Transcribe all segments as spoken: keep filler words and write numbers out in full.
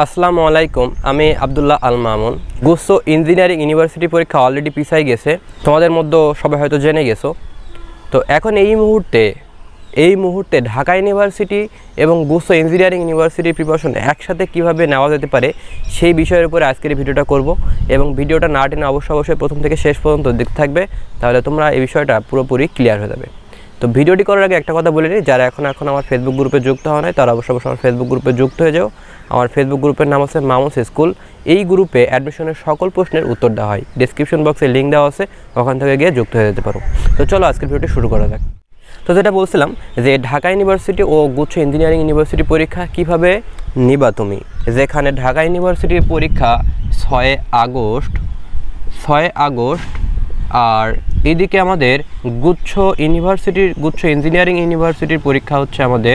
আসসালামু আলাইকুম, আমি আব্দুল্লাহ আল মামুন। গুচ্ছ ইঞ্জিনিয়ারিং ইউনিভার্সিটি পরীক্ষা অলরেডি পিছাই গেছে, তোমাদের মধ্যে সবাই হয়তো জেনে গেছো। তো এখন এই মুহূর্তে এই মুহূর্তে ঢাকা ইউনিভার্সিটি এবং গুচ্ছ ইঞ্জিনিয়ারিং ইউনিভার্সিটির প্রিপারেশন একসাথে কিভাবে নেওয়া যেতে পারে সেই বিষয়ের উপরে আজকের ভিডিওটা করব। এবং ভিডিওটা না টেনে অবশ্যই অবশ্যই প্রথম থেকে শেষ পর্যন্ত দেখতে থাকবে, তাহলে তোমরা এই বিষয়টা পুরোপুরি ক্লিয়ার হয়ে যাবে। তো ভিডিওটি করার আগে একটা কথা বলে নিই, যারা এখন এখন আমার ফেসবুক গ্রুপে যুক্ত হওয়া নাই তারা অবশ্যই অবশ্যই আমার ফেসবুক গ্রুপে যুক্ত হয়ে যাও। আমার ফেসবুক গ্রুপের নাম হচ্ছে মামুনস স্কুল। এই গ্রুপে অ্যাডমিশনের সকল প্রশ্নের উত্তর দেওয়া হয়, ডিসক্রিপশন বক্সে লিঙ্ক দেওয়া আছে, ওখান থেকে গিয়ে যুক্ত হয়ে যেতে পারো। তো চলো আজকের ভিডিওটি শুরু করা যাক। তো যেটা বলছিলাম যে ঢাকা ইউনিভার্সিটি ও গুচ্ছ ইঞ্জিনিয়ারিং ইউনিভার্সিটি পরীক্ষা কিভাবে নিবা তুমি, যেখানে ঢাকা ইউনিভার্সিটির পরীক্ষা ছয় আগস্ট ছয় আগস্ট আর এদিকে আমাদের গুচ্ছ ইউনিভার্সিটির গুচ্ছ ইঞ্জিনিয়ারিং ইউনিভার্সিটির পরীক্ষা হচ্ছে আমাদের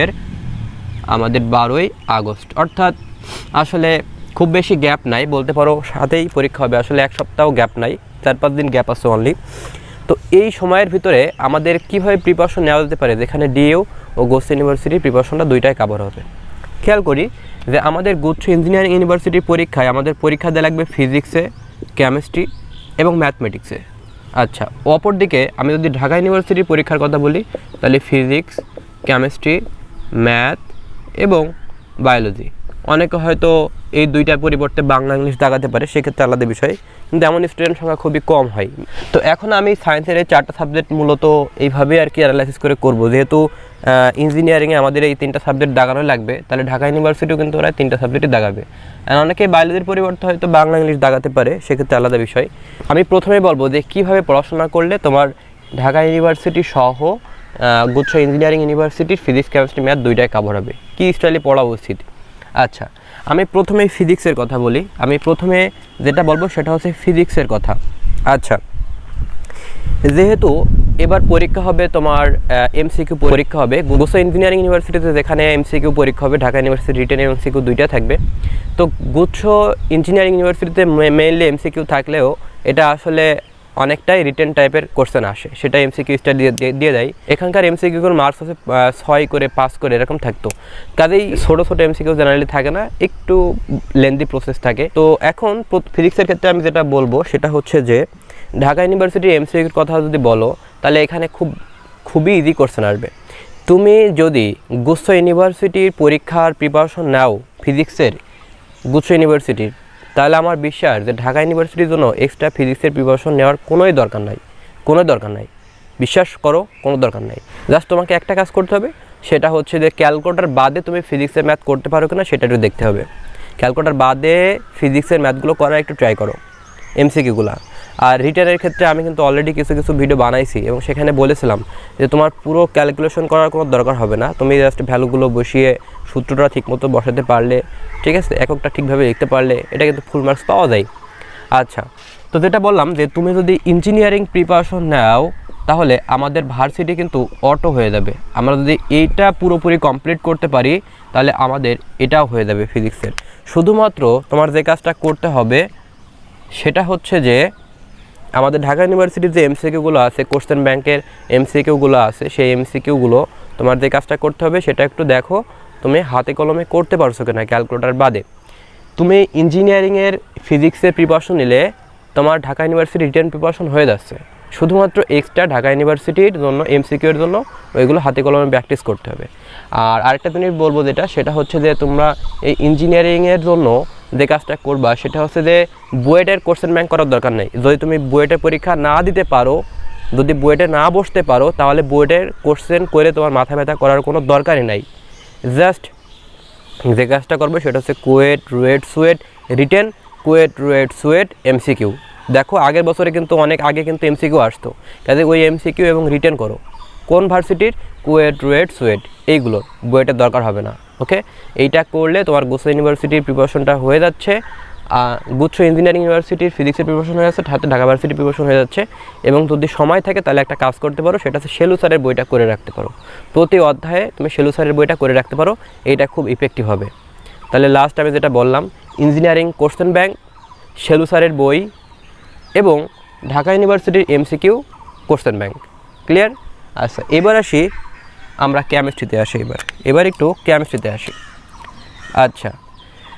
আমাদের বারোই আগস্ট, অর্থাৎ আসলে খুব বেশি গ্যাপ নাই বলতে পারো, সাথেই পরীক্ষা হবে। আসলে এক সপ্তাহ গ্যাপ নাই, চার পাঁচ দিন গ্যাপ আছে অনলি। তো এই সময়ের ভিতরে আমাদের কীভাবে প্রিপারেশন নেওয়া যেতে পারে, যেখানে ডিইউ ও গুচ্ছ ইউনিভার্সিটির প্রিপারেশনটা দুইটাই কভার হবে। খেয়াল করি যে আমাদের গুচ্ছ ইঞ্জিনিয়ারিং ইউনিভার্সিটির পরীক্ষায় আমাদের পরীক্ষা দেওয়া লাগবে ফিজিক্সে, কেমিস্ট্রি এবং ম্যাথমেটিক্সে। আচ্ছা, অপরদিকে আমি যদি ঢাকা ইউনিভার্সিটির পরীক্ষার কথা বলি, তাহলে ফিজিক্স, কেমিস্ট্রি, ম্যাথ এবং বায়োলজি। অনেকে হয়তো এই দুইটার পরিবর্তে বাংলা ইংলিশ দাগাতে পারে, সেক্ষেত্রে আলাদা বিষয়, কিন্তু এমন স্টুডেন্ট সংখ্যা খুবই কম হয়। তো এখন আমি সায়েন্সের এই চারটা সাবজেক্ট মূলত এইভাবে আর কি অ্যানালাইসিস করে করব, যেহেতু ইঞ্জিনিয়ারিংয়ে আমাদের এই তিনটা সাবজেক্ট দাগানো লাগবে, তাহলে ঢাকা ইউনিভার্সিটিও কিন্তু ওরা তিনটা সাবজেক্টই দাগাবে। আর অনেকে বায়োলজির পরিবর্তে হয়তো বাংলা ইংলিশ দাগাতে পারে, সেক্ষেত্রে আলাদা বিষয়। আমি প্রথমেই বলবো যে কীভাবে পড়াশোনা করলে তোমার ঢাকা ইউনিভার্সিটি সহ গুচ্ছ ইঞ্জিনিয়ারিং ইউনিভার্সিটির ফিজিক্স, কেমিস্ট্রি, ম্যাথ দুইটাই কভার হবে, কী স্টাইলে পড়া উচিত। আচ্ছা, আমি প্রথমে ফিজিক্সের কথা বলি। আমি প্রথমে যেটা বলবো সেটা হচ্ছে ফিজিক্সের কথা। আচ্ছা, যেহেতু এবার পরীক্ষা হবে তোমার এমসিকিউ পরীক্ষা হবে গুচ্ছ ইঞ্জিনিয়ারিং ইউনিভার্সিটিতে, যেখানে এমসিকিউ পরীক্ষা হবে, ঢাকা ইউনিভার্সিটি রিটেন এবং এমসিকিউ দুইটা থাকবে। তো গুচ্ছ ইঞ্জিনিয়ারিং ইউনিভার্সিটিতে মেইনলি এমসিকিউ থাকলেও এটা আসলে অনেকটাই রিটেন টাইপের কোশ্চেন আসে, সেটা এমসিকিউ স্টার দিয়ে দিয়ে দেয়। এখানকার এমসিকিউর মার্কস হচ্ছে ছয় করে পাঁচ করে এরকম থাকতো, কাজেই ছোটো ছোটো এমসিকিউ জেনারেলি থাকে না, একটু লেন্দি প্রসেস থাকে। তো এখন ফিজিক্সের ক্ষেত্রে আমি যেটা বলবো সেটা হচ্ছে যে ঢাকা ইউনিভার্সিটির এমসিকিউর কথা যদি বলো, তাহলে এখানে খুব খুবই ইজি কোশ্চেন আসবে। তুমি যদি গুচ্ছ ইউনিভার্সিটির পরীক্ষার প্রিপারেশন নাও ফিজিক্সের গুচ্ছ ইউনিভার্সিটির, তাহলে আমার বিশ্বাস যে ঢাকা ইউনিভার্সিটির জন্য এক্সট্রা ফিজিক্সের প্রিপারেশন নেওয়ার কোনোই দরকার নাই, কোনো দরকার নাই, বিশ্বাস করো, কোনো দরকার নাই। জাস্ট তোমাকে একটা কাজ করতে হবে, সেটা হচ্ছে যে ক্যালকুলেটর বাদে তুমি ফিজিক্সের ম্যাথ করতে পারো কিনা সেটা একটু দেখতে হবে। ক্যালকুলেটর বাদে ফিজিক্সের ম্যাথগুলো করার একটু ট্রাই করো, এমসিকিউগুলো। আর রিটার্নের ক্ষেত্রে আমি কিন্তু অলরেডি কিছু কিছু ভিডিও বানাইছি এবং সেখানে বলেছিলাম যে তোমার পুরো ক্যালকুলেশন করার কোনো দরকার হবে না, তুমি জাস্ট ভ্যালুগুলো বসিয়ে সূত্রটা ঠিকমতো বসাতে পারলে, ঠিক আছে, এককটা ঠিকভাবে লিখতে পারলে এটা কিন্তু ফুল মার্কস পাওয়া যায়। আচ্ছা, তো যেটা বললাম যে তুমি যদি ইঞ্জিনিয়ারিং প্রিপারেশন নাও, তাহলে আমাদের ভার্সিটি কিন্তু অটো হয়ে যাবে। আমরা যদি এইটা পুরোপুরি কমপ্লিট করতে পারি, তাহলে আমাদের এটাও হয়ে যাবে ফিজিক্সের। শুধুমাত্র তোমার যে কাজটা করতে হবে সেটা হচ্ছে যে আমাদের ঢাকা ইউনিভার্সিটির যে এমসিকিউগুলো আছে, কোশ্চেন ব্যাংকের এমসিকিউগুলো আছে, সেই এমসিকিউগুলো তোমার যে কাজটা করতে হবে সেটা একটু দেখো তুমি হাতে কলমে করতে পারছো কিনা ক্যালকুলেটর বাদে। তুমি ইঞ্জিনিয়ারিংয়ের ফিজিক্সের প্রিপারেশন নিলে তোমার ঢাকা ইউনিভার্সিটি রিটেন প্রিপারেশন হয়ে যাচ্ছে, শুধুমাত্র এক্সট্রা ঢাকা ইউনিভার্সিটির জন্য এমসিকিউর জন্য ওইগুলো হাতে কলমে প্র্যাকটিস করতে হবে। আর আরেকটা জিনিস বলবো যেটা, সেটা হচ্ছে যে তোমরা এই ইঞ্জিনিয়ারিংয়ের জন্য যে কাজটা করবা সেটা হচ্ছে যে বুয়েটের কোশ্চেন ব্যাংক করার দরকার নেই। যদি তুমি বুয়েটের পরীক্ষা না দিতে পারো, যদি বুয়েটে না বসতে পারো, তাহলে বুয়েটের কোশ্চেন করে তোমার মাথা ব্যথা করার কোনো দরকারই নাই। জাস্ট যে কাজটা করবে সেটা হচ্ছে কুয়েট, রুয়েট, সুয়েট, রিটেন, কুয়েট, রুয়েট, সুয়েট, এমসিকিউ। দেখো আগের বছরে কিন্তু অনেক আগে কিন্তু এমসিকিউ আসতো, কাজে ওই এমসিকিউ এবং রিটেন করো। কোন ভার্সিটির? কুয়েট, রুয়েট, সুয়েট, এইগুলোর বুয়েটের দরকার হবে না। ওকে, এইটা করলে তোমার গুচ্ছ ইউনিভার্সিটির প্রিপারেশনটা হয়ে যাচ্ছে, গুচ্ছ ইঞ্জিনিয়ারিং ইউনিভার্সিটির ফিজিক্সের প্রিপারেশন হয়ে যাচ্ছে, হাতে ঢাকা ভার্সিটির প্রিপারেশন হয়ে যাচ্ছে। এবং যদি সময় থাকে তাহলে একটা কাজ করতে পারো, সেটা হচ্ছে শেলু স্যারের বইটা করে রাখতে পারো। প্রতি অধ্যায়ে তুমি শেলু স্যারের বইটা করে রাখতে পারো, এইটা খুব ইফেক্টিভ হবে। তাহলে লাস্ট আমি যেটা বললাম, ইঞ্জিনিয়ারিং কোশ্চেন ব্যাংক, শেলু স্যারের বই এবং ঢাকা ইউনিভার্সিটির এমসিকিউ কোশ্চেন ব্যাংক, ক্লিয়ার? আচ্ছা, এবার আসি আমরা কেমিস্ট্রিতে আসি। এবার এবার একটু কেমিস্ট্রিতে আসি। আচ্ছা,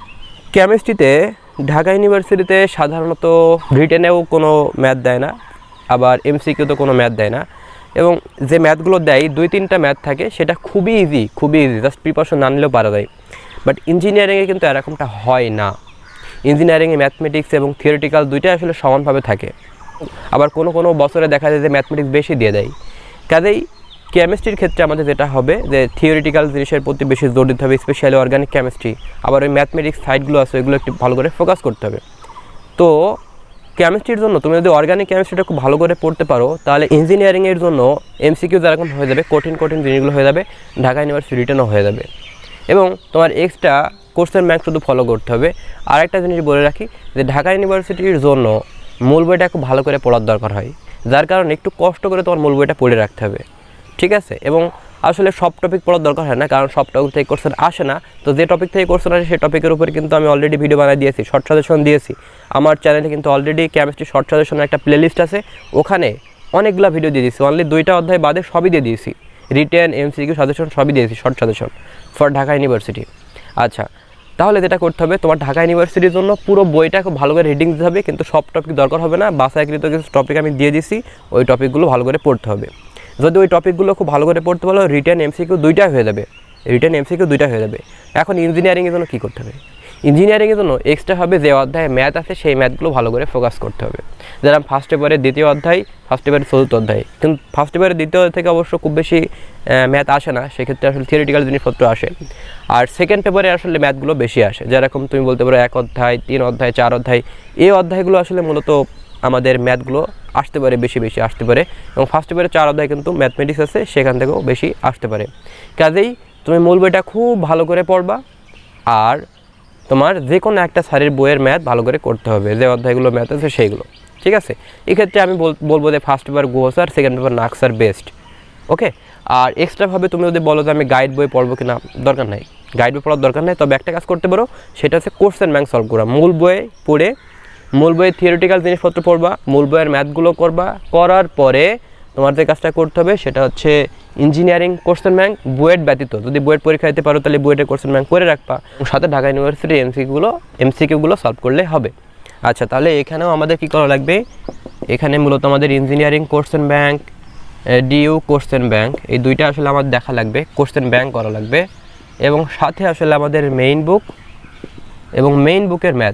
কেমিস্ট্রিতে ঢাকা ইউনিভার্সিটিতে সাধারণত রিটেনেও কোনো ম্যাথ দেয় না, আবার এমসিকিউতে কোনো ম্যাথ দেয় না, এবং যে ম্যাথগুলো দেয় দুই তিনটা ম্যাথ থাকে, সেটা খুবই ইজি, খুবই ইজি, জাস্ট প্রিপারেশন না নিলেও পারা যায়। বাট ইঞ্জিনিয়ারিংয়ে কিন্তু এরকমটা হয় না। ইঞ্জিনিয়ারিংয়ে ম্যাথমেটিক্স এবং থিওরিটিক্যাল দুইটাই আসলে সমানভাবে থাকে, আবার কোনো কোনো বছরে দেখা যায় যে ম্যাথমেটিক্স বেশি দিয়ে দেয়। কাজেই কেমিস্ট্রির ক্ষেত্রে আমাদের যেটা হবে যে থিওরিটিক্যাল জিনিসের প্রতি বেশি জোর দিতে হবে, স্পেশালি অর্গানিক কেমিস্ট্রি, আবার ওই ম্যাথমেটিক্স সাইডগুলো আছে ওইগুলো একটু ভালো করে ফোকাস করতে হবে। তো কেমিস্ট্রির জন্য তুমি যদি অর্গানিক কেমিস্ট্রিটা খুব ভালো করে পড়তে পারো, তাহলে ইঞ্জিনিয়ারিংয়ের জন্য এমসিকিউ যেরকম হয়ে যাবে, কঠিন কঠিন জিনিসগুলো হয়ে যাবে, ঢাকা ইউনিভার্সিটি রিটেনও হয়ে যাবে, এবং তোমার এক্সট্রা কোর্সের ম্যাথ শুধু ফলো করতে হবে। আর একটা জিনিস বলে রাখি যে ঢাকা ইউনিভার্সিটির জন্য মূল বইটা খুব ভালো করে পড়ার দরকার হয়, যার কারণে একটু কষ্ট করে তোমার মূল বইটা পড়ে রাখতে হবে, ঠিক আছে। এবং আসলে সব টপিক পড়ার দরকার হয় না, কারণ সব টপিক থেকে কোশ্চেন আসে না। তো যে টপিক থেকে কোশ্চেন আসে সেই টপিকের উপরে কিন্তু আমি অলরেডি ভিডিও বানিয়ে দিয়েছি, শর্ট সাজেশন দিয়েছি। আমার চ্যানেলে কিন্তু অলরেডি কেমিস্ট্রি শর্ট সাজেশনের একটা প্লেলিস্ট আছে, ওখানে অনেকগুলো ভিডিও দিয়ে দিয়েছি, অনলি দুইটা অধ্যায় বাদে সবই দিয়ে দিয়েছি, রিটেন এমসিকিউ সাজেশন সবই দিয়েছি, short suggestion for Dhaka university. আচ্ছা, তাহলে যেটা করতে হবে, তোমার ঢাকা ইউনিভার্সিটির জন্য পুরো বইটা খুব ভালো করে রিডিং দিতে হবে, কিন্তু সব টপিক দরকার হবে না, বাছাইকৃত কিছু টপিক আমি দিয়ে দিছি, ওই টপিকগুলো ভালো করে পড়তে হবে। যদি ওই টপিকগুলো খুব ভালো করে পড়তে পারো, রিটেন এমসিকিউ দুইটাই হয়ে যাবে, রিটেন এমসিকিউ দুইটা হয়ে যাবে। এখন ইঞ্জিনিয়ারিংয়ের জন্য কী করতে হবে? ইঞ্জিনিয়ারিংয়ের জন্য এক্সট্রা হবে যে অধ্যায়ে ম্যাথ আছে সেই ম্যাথগুলো ভালো করে ফোকাস করতে হবে। যেরকম ফার্স্ট পেপারের দ্বিতীয় অধ্যায়, ফার্স্ট পেপারের চতুর্থ অধ্যায়, কিন্তু ফার্স্ট পেপারের দ্বিতীয় থেকে অবশ্য খুব বেশি ম্যাথ আসে না, সেক্ষেত্রে আসলে থিওরিটিক্যাল জিনিসপত্র আসে। আর সেকেন্ড পেপারে আসলে ম্যাথগুলো বেশি আসে, যেরকম তুমি বলতে পারো এক অধ্যায়, তিন অধ্যায়, চার অধ্যায়, এই অধ্যায়গুলো আসলে মূলত আমাদের ম্যাথগুলো আসতে পারে, বেশি বেশি আসতে পারে। এবং ফার্স্ট পেপারে চার অধ্যায় কিন্তু ম্যাথমেটিক্স আছে, সেখান থেকেও বেশি আসতে পারে। কাজেই তুমি মূল বইটা খুব ভালো করে পড়বা, আর তোমার যে কোনো একটা স্যারের বইয়ের ম্যাথ ভালো করে করতে হবে, যে অধ্যায়গুলো ম্যাথ আছে সেইগুলো, ঠিক আছে। এক্ষেত্রে আমি বলবো যে first paper Guha sir, second paper নাক স্যার বেস্ট, ওকে। আর এক্সট্রাভাবে তুমি যদি বলো যে আমি গাইড বই পড়বো কিনা, দরকার নাই, গাইড বই পড়ার দরকার নেই। তবে একটা কাজ করতে পারো, সেটা হচ্ছে কোশ্চেন ব্যাংক সলভ করা। মূল বইয়ে পড়ে মূল বইয়ের থিওরিটিক্যাল জিনিসপত্র পড়বা, মূল বইয়ের ম্যাথগুলো করবা, করার পরে তোমার যে কাজটা করতে হবে সেটা হচ্ছে ইঞ্জিনিয়ারিং কোশ্চেন ব্যাংক বুয়েট ব্যতীত, যদি বুয়েট পরীক্ষা দিতে পারো তাহলে বুয়েটের কোশ্চেন ব্যাংক করে রাখবা, সাথে ঢাকা ইউনিভার্সিটির এমসিকিউগুলো এমসিকিউগুলো সলভ করলে হবে। আচ্ছা, তাহলে এখানেও আমাদের কী করা লাগবে? এখানে মূলত আমাদের engineering question bank, DU question bank, এই দুইটা আসলে আমাদের দেখা লাগবে, কোশ্চেন ব্যাংক করা লাগবে, এবং সাথে আসলে আমাদের মেইন বুক এবং মেইন বুকের ম্যাথ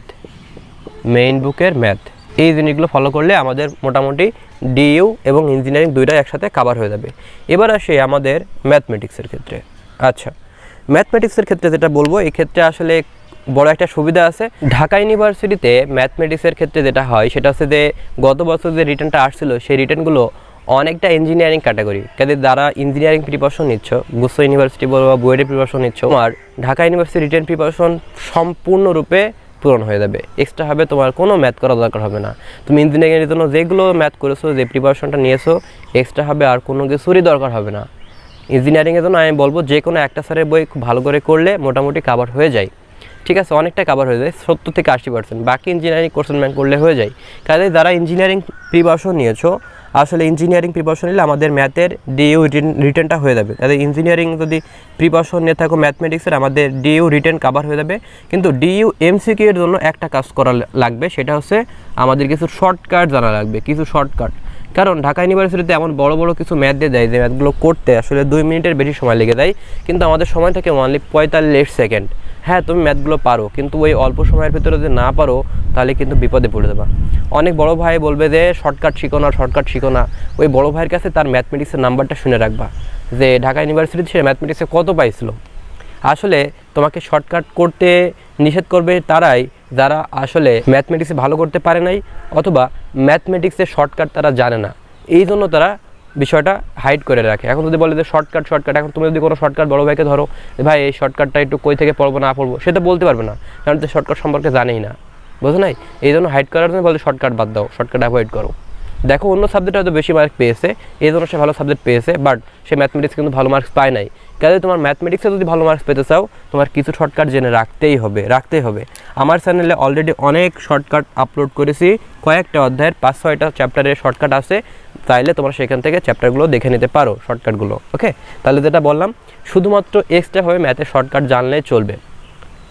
মেইন বুকের ম্যাথ এই জিনিসগুলো ফলো করলে আমাদের মোটামুটি ডিইউ এবং ইঞ্জিনিয়ারিং দুইটাই একসাথে কভার হয়ে যাবে। এবার আসে আমাদের ম্যাথমেটিক্সের ক্ষেত্রে। আচ্ছা, ম্যাথমেটিক্সের ক্ষেত্রে যেটা বলবো, এই ক্ষেত্রে আসলে বড় একটা সুবিধা আছে। ঢাকা ইউনিভার্সিটিতে ম্যাথমেটিক্সের ক্ষেত্রে যেটা হয় সেটা হচ্ছে যে গত বছর যে রিটার্নটা আসছিল সেই রিটার্নগুলো অনেকটা ইঞ্জিনিয়ারিং ক্যাটাগরি, কাজে যারা ইঞ্জিনিয়ারিং প্রিপারেশন নিচ্ছ, গুচ্ছ ইউনিভার্সিটি বলো বা বুয়েটের প্রিপারেশন নিচ্ছ, আর ঢাকা ইউনিভার্সিটি রিটার্ন প্রিপারেশন সম্পূর্ণরূপে পূরণ হয়ে যাবে। এক্সট্রা হবে তোমার কোনো ম্যাথ করার দরকার হবে না। তুমি ইঞ্জিনিয়ারিংয়ের জন্য যেগুলো ম্যাথ করেছো, যে প্রিপারেশনটা নিয়েছো, এক্সট্রা হবে, আর কোনো কিছুরই দরকার হবে না। ইঞ্জিনিয়ারিংয়ের জন্য আমি বলবো যে কোনো একটা স্যারের বই খুব ভালো করে করলে মোটামুটি কাভার হয়ে যায়, ঠিক আছে, অনেকটা কাভার হয়ে যায়, সত্তর থেকে আশি পার্সেন্ট। বাকি ইঞ্জিনিয়ারিং কোশ্চেন ব্যাংক করলে হয়ে যায়। কাজে যারা ইঞ্জিনিয়ারিং প্রিপারেশন নিয়েছো, আসলে ইঞ্জিনিয়ারিং প্রিপারেশন নিলে আমাদের ম্যাথের ডিইউ রিটেনটা হয়ে যাবে। তাদের ইঞ্জিনিয়ারিং যদি প্রিপারেশন নিয়ে থাকো ম্যাথমেটিক্সের, আমাদের ডিইউ রিটেন কভার হয়ে যাবে। কিন্তু ডিইউ এমসিকিউ এর জন্য একটা কাজ করা লাগবে, সেটা হচ্ছে আমাদের কিছু শর্টকাট জানা লাগবে, কিছু শর্টকাট। কারণ ঢাকা ইউনিভার্সিটিতে এমন বড় বড় কিছু ম্যাথ দিয়ে দেয় যে ম্যাথগুলো করতে আসলে দুই মিনিটের বেশি সময় লেগে যায়, কিন্তু আমাদের সময় থাকে অনলি পঁয়তাল্লিশ সেকেন্ড। হ্যাঁ, তুমি ম্যাথগুলো পারো, কিন্তু ওই অল্প সময়ের ভিতরে যদি না পারো তাহলে কিন্তু বিপদে পড়ে যাবা। অনেক বড় ভাই বলবে যে শর্টকাট শিখো না, শর্টকাট শিখো না। ওই বড় ভাইয়ের কাছে তার ম্যাথমেটিক্সের নাম্বারটা শুনে রাখবা, যে ঢাকা ইউনিভার্সিটিতে সে ম্যাথমেটিক্সে কত পাইছিল। আসলে তোমাকে শর্টকাট করতে নিষেধ করবে তারাই যারা আসলে ম্যাথমেটিক্সে ভালো করতে পারে নাই, অথবা ম্যাথমেটিক্সের শর্টকাট তারা জানে না, এই জন্য তারা বিষয়টা হাইড করে রাখে। এখন যদি বলে যে শর্টকাট শর্টকাট এখন তুমি যদি কোনো শর্টকাট বড় ভাইকে ধরো, ভাই এই শর্টকাটটা একটু কই থেকে পড়বো না পড়বো, সেটা বলতে পারবে না, কারণ তো শর্টকাট সম্পর্কে জানেই না, বুঝো নাই? এই জন্য হাইড করার জন্য বলে শর্টকাট বাদ দাও, শর্টকাট অ্যাভয়েড করো। দেখো অন্য সাবজেক্টে হয়তো বেশি মার্ক পেয়েছে, এই জন্য সে ভালো সাবজেক্ট পেয়েছে, বাট সে ম্যাথমেটিক্স কিন্তু ভালো মার্কস পায় নাই। কাজে তোমার ম্যাথমেটিক্সে যদি ভালো মার্কস পেতে চাও, তোমার কিছু শর্টকাট জেনে রাখতেই হবে রাখতেই হবে আমার চ্যানেলে অলরেডি অনেক শর্টকাট আপলোড করেছি, কয়েকটা অধ্যায়ের পাঁচ ছয়টা চ্যাপ্টারের শর্টকাট আছে, চাইলে তোমরা সেখান থেকে চ্যাপ্টারগুলো দেখে নিতে পারো, শর্টকাটগুলো। ওকে, তাহলে যেটা বললাম, শুধুমাত্র এক্সট্রা হবে ম্যাথের শর্টকাট জানলে চলবে।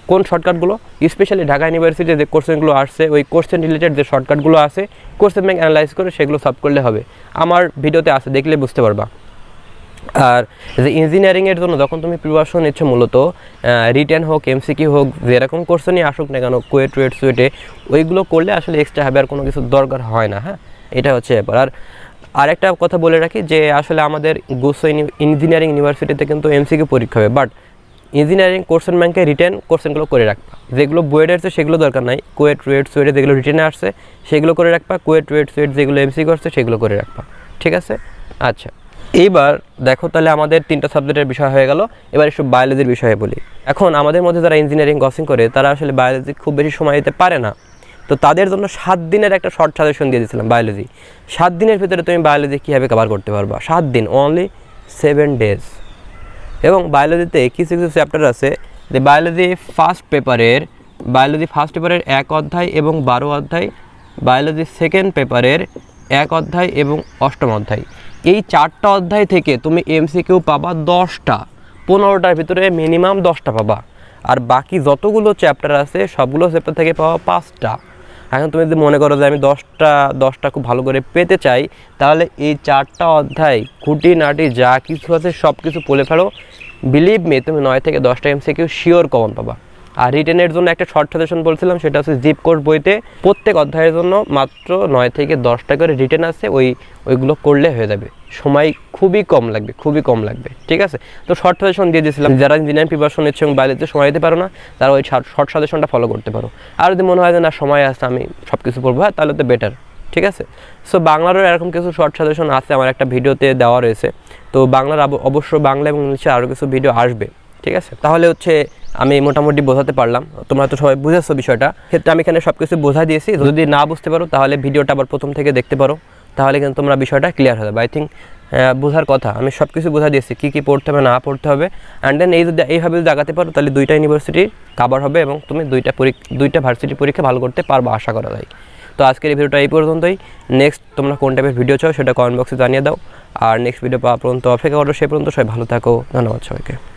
কোন শর্টকাটগুলো, স্পেশালি ঢাকা ইউনিভার্সিটিতে যে কোশ্চেনগুলো আসছে ওই কোশ্চেন রিলেটেড যে শর্টকাটগুলো আছে কোশ্চেন ব্যাংক অ্যানালাইজ করে সেগুলো সলভ করলে হবে। আমার ভিডিওতে আছে, দেখলে বুঝতে পারবা। আর যে ইঞ্জিনিয়ারিংয়ের জন্য যখন তুমি প্রিপারেশন নিচ্ছ, মূলত রিটেন হোক এমসিকিউ হোক যেরকম কোশ্চেনই আসুক না কেন, কুয়েট টুয়েট সুয়েটে ওইগুলো করলে আসলে এক্সট্রা হবে আর কোনো কিছু দরকার হয় না। হ্যাঁ, এটা হচ্ছে ব্যাপার। আর আরেকটা কথা বলে রাখি যে আসলে আমাদের গুসো ইঞ্জিনিয়ারিং ইউনিভার্সিটিতে কিন্তু এমসিকিউ পরীক্ষা হবে, বাট ইঞ্জিনিয়ারিং কোশ্চেন ব্যাংকে রিটেন কোশ্চেনগুলো করে রাখবা। যেগুলো বইয়ের আসছে সেগুলো দরকার নাই, কুয়েট টুয়েট সুয়েটে যেগুলো রিটেনে আসছে সেগুলো করে রাখবা, কুয়েট টুয়েট সুয়েট যেগুলো এমসিকিউ আসছে সেগুলো করে রাখবা। ঠিক আছে? আচ্ছা, এইবার দেখো তাহলে আমাদের তিনটা সাবজেক্টের বিষয় হয়ে গেল। এবার একটু বায়োলজির বিষয়ে বলি। এখন আমাদের মধ্যে যারা ইঞ্জিনিয়ারিং কোচিং করে তারা আসলে বায়োলজি খুব বেশি সময় দিতে পারে না, তো তাদের জন্য সাত দিনের একটা শর্ট সাজেশন দিয়ে দিয়েছিলাম বায়োলজি। সাত দিনের ভিতরে তুমি বায়োলজি কীভাবে কভার করতে পারবা, সাত দিন, অনলি সেভেন ডেজ। এবং বায়োলজিতে কিছু কিছু চ্যাপ্টার আছে যে বায়োলজি ফার্স্ট পেপারের বায়োলজি ফার্স্ট পেপারের এক অধ্যায় এবং বারো অধ্যায়, বায়োলজি সেকেন্ড পেপারের এক অধ্যায় এবং অষ্টম অধ্যায়, এই চারটা অধ্যায় থেকে তুমি এমসিকিউ পাবা দশটা, পনেরোটার ভিতরে মিনিমাম দশটা পাবা। আর বাকি যতগুলো চ্যাপ্টার আছে সবগুলো চ্যাপ্টার থেকে পাওয়া পাঁচটা। এখন তুমি যদি মনে করো যে আমি দশটা দশটা খুব ভালো করে পেতে চাই, তাহলে এই চারটা অধ্যায় খুঁটিনাটি যা কিছু আছে সব কিছু পড়ে ফেলো, বিলিভ মি তুমি নয় থেকে দশটা এমসিকিউ শিওর কমন পাবা। আর রিটেনের জন্য একটা শর্ট সাজেশন বলছিলাম, সেটা হচ্ছে জিপ কোর্স বইতে প্রত্যেক অধ্যায়ের জন্য মাত্র নয় থেকে দশটা করে রিটেন আছে, ওই ওইগুলো করলে হয়ে যাবে, সময় খুবই কম লাগবে, খুবই কম লাগবে। ঠিক আছে? তো শর্ট সাজেশন দিয়ে দিয়েছিলাম, যারা ইঞ্জিনিয়ারিং প্রিপারেশন নিচ্ছে এবং বাইরেতে সময় দিতে পারো না তারা ওই শর্ট সাজেশনটা ফলো করতে পারো। আর যদি মনে হয় যে না সময় আছে আমি সব কিছু পড়বো, হ্যাঁ তাহলে তো বেটার। ঠিক আছে? সো বাংলারও এরকম কিছু শর্ট সাজেশন আছে, আমার একটা ভিডিওতে দেওয়া রয়েছে। তো বাংলার অবশ্য বাংলা এবং ইংলিশে আরও কিছু ভিডিও আসবে। ঠিক আছে? তাহলে হচ্ছে আমি মোটামুটি বোঝাতে পারলাম, তোমরা তো সবাই বুঝেছো বিষয়টা। ক্ষেত্রে আমি এখানে সব কিছু বোঝা দিয়েছি, যদি না বুঝতে পারো তাহলে ভিডিওটা আবার প্রথম থেকে দেখতে পারো, তাহলে কিন্তু তোমরা বিষয়টা ক্লিয়ার হয়ে যাবে। আই থিঙ্ক বোঝার কথা, আমি সব কিছু বোঝা দিয়েছি কী কী পড়তে হবে না পড়তে হবে। অ্যান্ড দেন এই যদি এইভাবে যদি আগাতে পারো তাহলে দুইটা ইউনিভার্সিটি কাভার হবে এবং তুমি দুইটা দুইটা ভার্সিটি পরীক্ষা ভালো করতে পারবো আশা করা যায়। তো আজকের এই ভিডিওটা এই পর্যন্তই। নেক্সট তোমরা কোন টাইপের ভিডিও চাও সেটা কমেন্ট বক্সে জানিয়ে দাও। আর নেক্সট ভিডিও পাওয়া পর্যন্ত অপেক্ষা করো, সে পর্যন্ত সবাই ভালো থাকো। ধন্যবাদ সবাইকে।